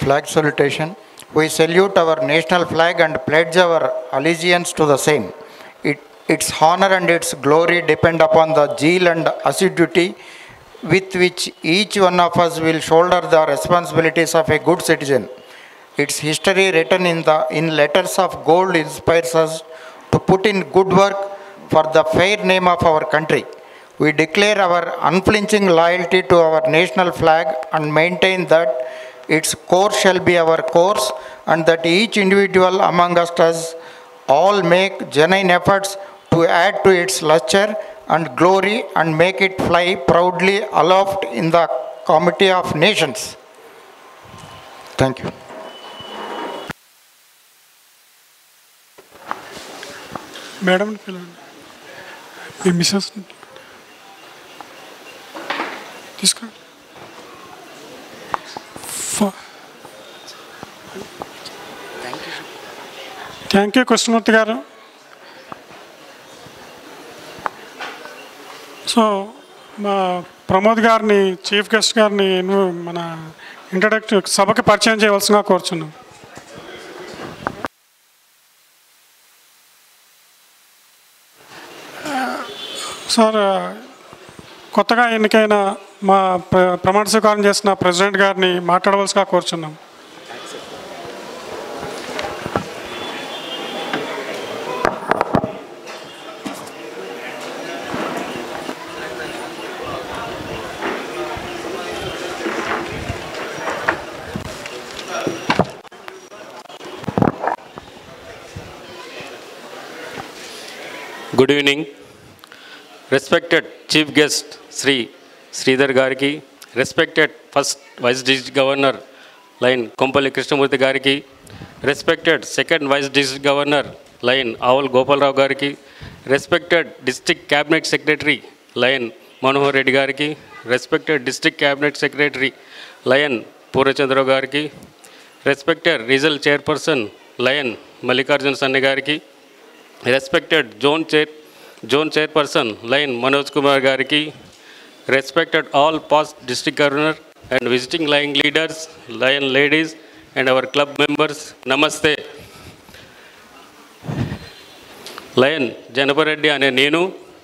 flag salutation. We salute our national flag and pledge our allegiance to the same. Its honor and its glory depend upon the zeal and assiduity with which each one of us will shoulder the responsibilities of a good citizen. Its history written in letters of gold inspires us to put in good work for the fair name of our country. We declare our unflinching loyalty to our national flag and maintain that its course shall be our course, and that each individual among us does all make genuine efforts to add to its luster and glory and make it fly proudly aloft in the comity of nations. Thank you. Madam, Mrs. Thank you, Krishnamurthy garu. So, Pramod గారిని chief guest గారిని మన introductory సభకి పరిచయం చేయవలసిందిగా కోరుచున్నాం. Sir, కొత్తగా ఎన్నికైన మా ప్రమాణ స్వీకారం చేసిన ప్రెసిడెంట్ గారిని మాట్లాడవలసిగా కోరుచున్నాం. Good evening. Respected Chief Guest Sri Sridhar Gariki, respected First Vice District Governor Line Kompalli Krishnamurthy Gariki, respected Second Vice District Governor Line Aval Gopal Rao Gariki, respected District Cabinet Secretary Line Manohar Reddy Gariki, respected District Cabinet Secretary Line Purachandra Gariki, respected Regional Chairperson Line Mallikarjun Sanne Gariki, respected Zone Chairperson Line Manoj Kumar Gariki, respected all past district governor and visiting line leaders, line ladies and our club members, namaste. Line Janapareddy ane nenu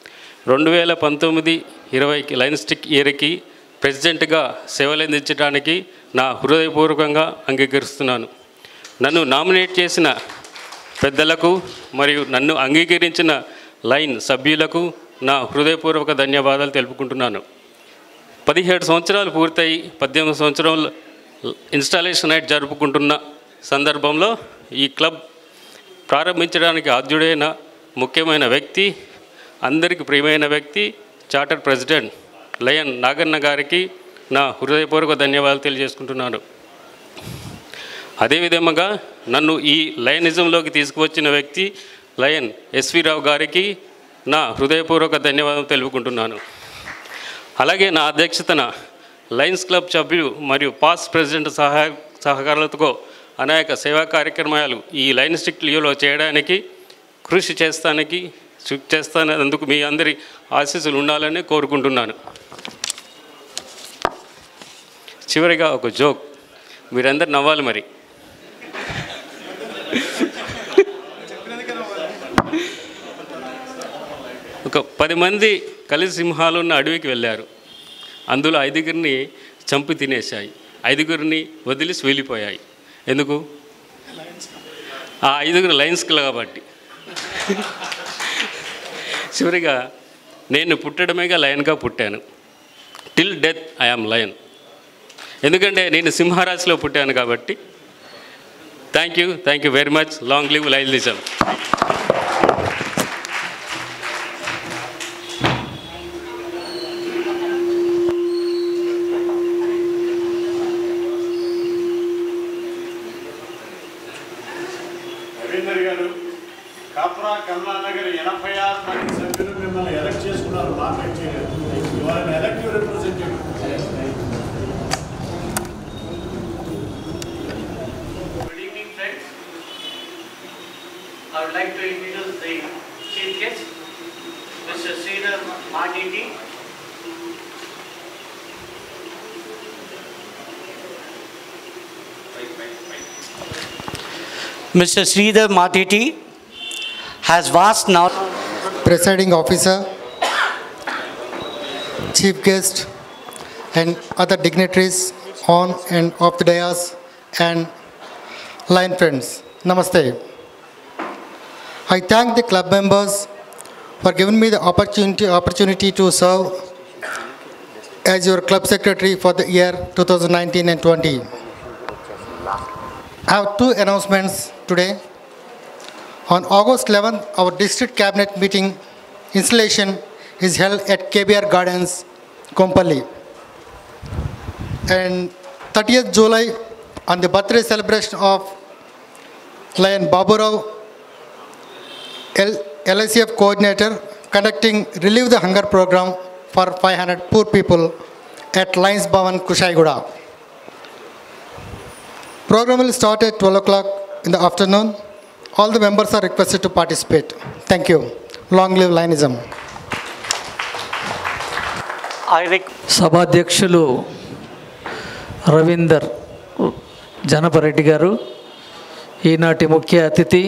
2019-20 లైన్ స్టిక్ ఇయర్కి ప్రెసిడెంట్గా సేవలందించడానికి నా హృదయపూర్వకంగా అంగీకరిస్తున్నాను. నన్ను nominate చేసిన పెద్దలకు మరియు నన్ను అంగీకరించిన లైన్ సభ్యులకు నా హృదయపూర్వక ధన్యవాదాలు తెలుపుకుంటున్నాను. 17 సంవత్సరాలు పూర్తయి 18 సంవత్సరాలు ఇన్స్టాలేషన్ నైట్ జరుపుకుంటున్న సందర్భంలో ఈ క్లబ్ ప్రారంభించడానికి ఆద్యుడైన ముఖ్యమైన వ్యక్తి, అందరికీ ప్రియమైన వ్యక్తి చార్టర్ ప్రెసిడెంట్ లయన్ నాగన్న గారికి నా హృదయపూర్వక ధన్యవాదాలు తెలియజేసుకుంటున్నాను. అదేవిధంగా నన్ను ఈ లయనిజంలోకి తీసుకువచ్చిన వ్యక్తి లయన్ ఎస్వి రావు గారికి నా హృదయపూర్వక ధన్యవాదాలు తెలుపుకుంటున్నాను. అలాగే నా అధ్యక్షతన లయన్స్ క్లబ్ సభ్యులు మరియు పాస్ట్ ప్రెసిడెంట్ సహకారాలతో అనేక సేవా కార్యక్రమాలు ఈ లయన్ స్టిక్ లియోలో చేయడానికి కృషి చేస్తానందుకు మీ అందరి ఆశీస్సులు ఉండాలని కోరుకుంటున్నాను. చివరిగా ఒక జోక్, మీరందరూ నవ్వాలి. మరి ఒక 10 మంది కలిసి సింహాలు ఉన్న అడవికి వెళ్ళారు. అందులో 5గురిని చంపి తినేశాయి, 5గురిని వదిలేసి వెళ్ళిపోయాయి. ఎందుకు? ఆ 5గురు లయన్స్ కాబట్టి. చివరిగా నేను పుట్టడమేగా లయన్గా పుట్టాను. Till death I am lion. ఎందుకంటే నేను సింహరాశిలో పుట్టాను కాబట్టి. Thank you very much. Long live lionism. Kapra Kamalanagar 86 మంది సభ్యులు మిమ్మల్ని ఎలక్ట్ చేసుకున్నారు. మార్కెట్ చేయలేదు. You are an elective representative. Good evening, friends. I would like to introduce the chief guest, Mr. Sridhar Madidi. Mr. Sridhar Matiti has vast knowledge. Presiding officer, chief guest, and other dignitaries on and off the dais, and line friends. Namaste. I thank the club members for giving me the opportunity to serve as your club secretary for the year 2019 and 20. I have two announcements today. On August 11th, our district cabinet meeting installation is held at KBR Gardens, Kompally. And 30th July, on the birthday celebration of Lion Babu Rao, LICF coordinator, conducting Relieve the Hunger program for 500 poor people at Lions Bhavan, Kushaiguda. Program will start at 12 o'clock in the afternoon. All the members are requested to participate. Thank you. Long live Lionism. సభాధ్యక్షులు రవీందర్ జనపరెడ్డి గారు, ఈనాటి ముఖ్య అతిథి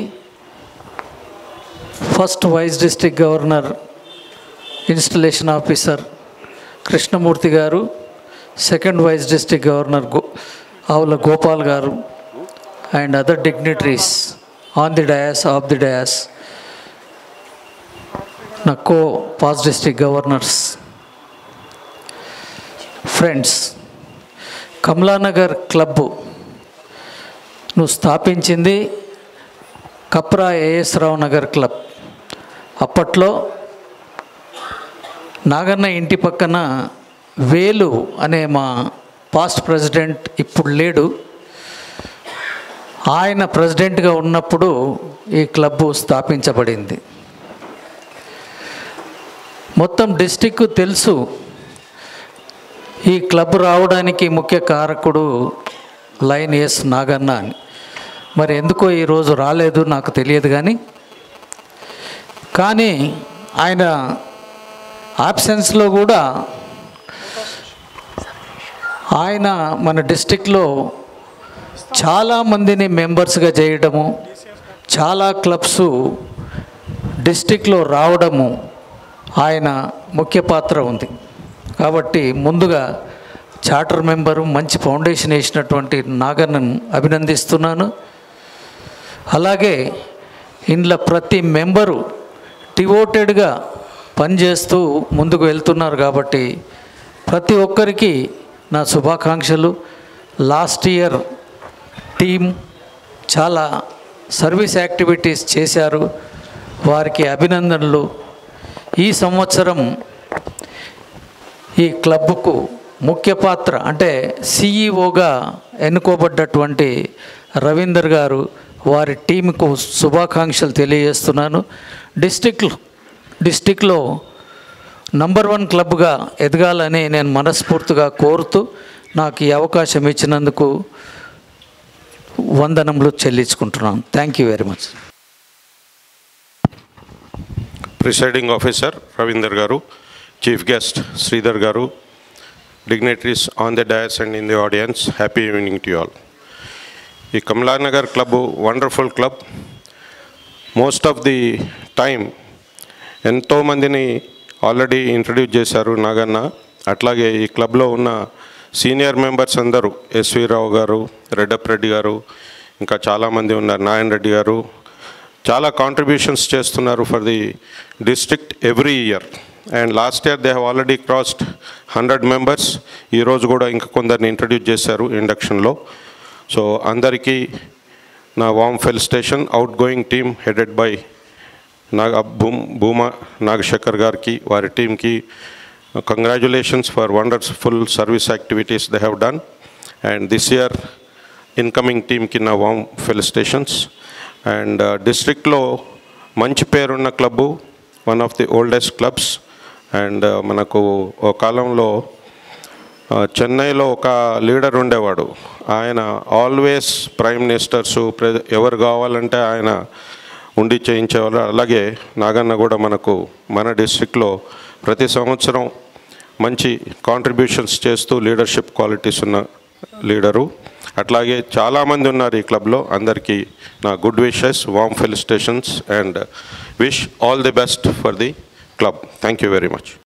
first vice district governor installation officer Krishnamurthy గారు, second vice district governor Avula Gopal గారు, and other dignitaries on the dais, off the dais, na co-past district governors, friends, Kamalanagar club ను స్థాపించింది Kapra A S Rao Nagar club. అప్పట్లో నాగన్న ఇంటి పక్కన వేలు అనే మా పాస్ట్ ప్రెసిడెంట్, ఇప్పుడు లేడు, ఆయన ప్రెసిడెంట్గా ఉన్నప్పుడు ఈ క్లబ్బు స్థాపించబడింది. మొత్తం డిస్టిక్ తెలుసు ఈ క్లబ్ రావడానికి ముఖ్య కారకుడు లైన్ ఎస్ నాగన్న అని. మరి ఎందుకో ఈరోజు రాలేదు నాకు తెలియదు, కానీ ఆయన ఆబ్సెన్స్లో కూడా ఆయన మన డిస్టిక్లో చాలామందిని మెంబర్స్గా చేయడము, చాలా క్లబ్స్ డిస్టిక్లో రావడము ఆయన ముఖ్య పాత్ర ఉంది. కాబట్టి ముందుగా చార్టర్ మెంబరు, మంచి ఫౌండేషన్ వేసినటువంటి నాగన్నను అభినందిస్తున్నాను. అలాగే ఇందులో ప్రతి మెంబరు డివోటెడ్గా పనిచేస్తూ ముందుకు వెళ్తున్నారు. కాబట్టి ప్రతి ఒక్కరికి నా శుభాకాంక్షలు. లాస్ట్ ఇయర్ టీం చాలా సర్వీస్ యాక్టివిటీస్ చేశారు, వారికి అభినందనలు. ఈ సంవత్సరం ఈ క్లబ్కు ముఖ్య పాత్ర అంటే సిఈఓగా ఎన్నుకోబడ్డటువంటి రవీందర్ గారు, వారి టీంకు శుభాకాంక్షలు తెలియజేస్తున్నాను. డిస్టిక్లో నంబర్ 1 క్లబ్గా ఎదగాలని నేను మనస్ఫూర్తిగా కోరుతూ నాకు ఈ అవకాశం ఇచ్చినందుకు వందనములు చెల్లించుకుంటున్నాను. Thank you very much. Presiding officer Ravinder గారు, చీఫ్ గెస్ట్ శ్రీధర్ గారు, dignitaries on the dais and in the audience, happy evening to all. ఈ Kamalanagar club wonderful club. Most of the time ఎంతోమందిని ఆల్రెడీ ఇంట్రడ్యూస్ చేశారు నాగన్న. అట్లాగే ఈ క్లబ్లో ఉన్న సీనియర్ మెంబర్స్ అందరూ ఎస్వి రావు గారు, రెడ్డప్రెడ్డి గారు, ఇంకా చాలామంది ఉన్నారు, నారాయణ రెడ్డి గారు, చాలా కాంట్రిబ్యూషన్స్ చేస్తున్నారు for the district every year. And last year they have already crossed 100 members. ఈరోజు కూడా ఇంకా కొందరిని ఇంట్రడ్యూస్ చేశారు ఇండక్షన్లో. సో అందరికీ నా warm felicitation. Out going team headed by Bhuma Nagasekhar గారికి, వారి టీంకి congratulations for wonderful service activities they have done. And this year incoming team ki na warm felicitations. And district lo manchi perunna club, one of the oldest clubs. And manaku o kalamlo చెన్నైలో ఒక leader ఉండేవాడు, ఆయన always prime ministers ఎవరు కావాలంటే ఆయన ఉండి చేయించేవాళ్ళు. అలాగే నాగన్న కూడా మన డిస్ట్రిక్ట్లో ప్రతి సంవత్సరం మంచి కాంట్రిబ్యూషన్స్ చేస్తూ లీడర్షిప్ క్వాలిటీస్ ఉన్న లీడరు. అట్లాగే చాలామంది ఉన్నారు ఈ క్లబ్లో. అందరికీ నా good wishes, warm felicitations and wish all the best for the club. Thank you very much.